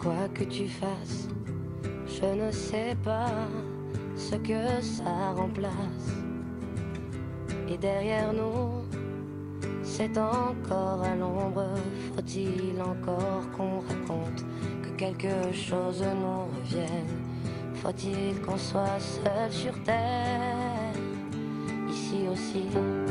Quoi que tu fasses, je ne sais pas ce que ça remplace. Et derrière nous, c'est encore à l'ombre. Faut-il encore qu'on raconte que quelque chose nous revienne? Faut-il qu'on soit seul sur terre, ici aussi?